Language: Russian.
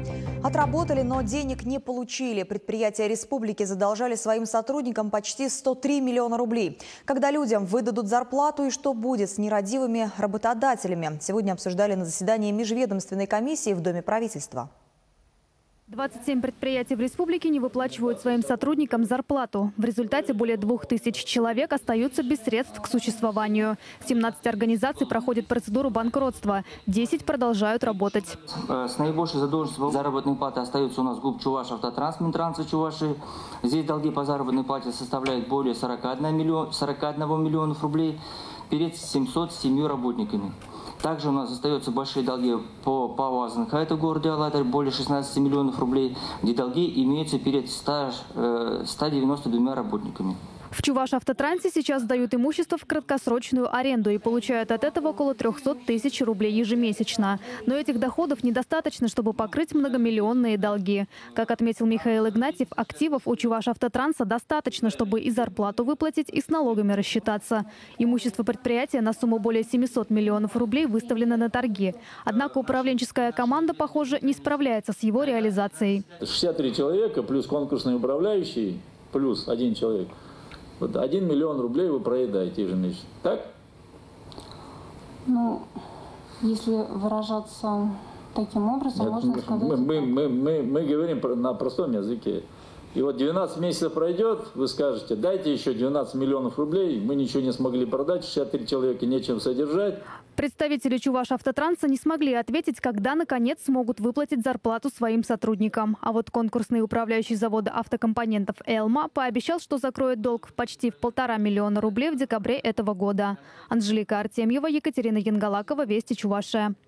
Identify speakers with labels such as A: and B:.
A: Отработали, но денег не получили. Предприятия республики задолжали своим сотрудникам почти 103 миллиона рублей. Когда людям выдадут зарплату и что будет с нерадивыми работодателями? Сегодня обсуждали на заседании межведомственной комиссии в Доме правительства.
B: 27 предприятий в республике не выплачивают своим сотрудникам зарплату. В результате более 2000 человек остаются без средств к существованию. 17 организаций проходят процедуру банкротства. 10 продолжают работать.
C: С наибольшей задолженностью заработной платы остаются у нас ГУП Чувашавтотранс, Минтранса Чувашии. Здесь долги по заработной плате составляют более 41 миллионов рублей перед 707 работниками. Также у нас остаются большие долги по ПАО «Азанхай», это в городе Алатырь, более 16 миллионов рублей, где долги имеются перед 192 работниками.
B: В Чувашавтотрансе сейчас сдают имущество в краткосрочную аренду и получают от этого около 300 тысяч рублей ежемесячно. Но этих доходов недостаточно, чтобы покрыть многомиллионные долги. Как отметил Михаил Игнатьев, активов у Чувашавтотранса достаточно, чтобы и зарплату выплатить, и с налогами рассчитаться. Имущество предприятия на сумму более 700 миллионов рублей выставлено на торги. Однако управленческая команда, похоже, не справляется с его реализацией.
D: 63 человека плюс конкурсный управляющий, плюс один человек. Вот 1 миллион рублей вы проедаете ежемесячно. Так?
E: Ну, если выражаться таким образом, можно сказать...
D: Мы говорим на простом языке. И вот 12 месяцев пройдет, вы скажете, дайте еще 12 миллионов рублей, мы ничего не смогли продать, 63 человека нечем содержать.
B: Представители Чувашавтотранса не смогли ответить, когда, наконец, смогут выплатить зарплату своим сотрудникам. А вот конкурсный управляющий завода автокомпонентов «Элма» пообещал, что закроет долг почти в 1,5 миллиона рублей в декабре этого года. Анжелика Артемьева, Екатерина Янгалакова, Вести Чувашия.